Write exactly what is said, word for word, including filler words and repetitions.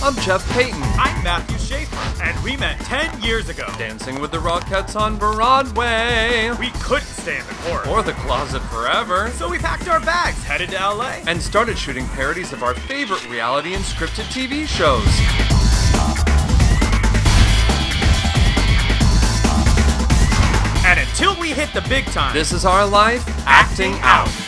I'm Jeff Payton. I'm Matthew Shaffer, and we met ten years ago. Dancing with the Rockettes on Broadway. We couldn't stay in the chorus. Or the closet forever. So we packed our bags, headed to L A. And started shooting parodies of our favorite reality and scripted T V shows. And until we hit the big time, This is our life acting out.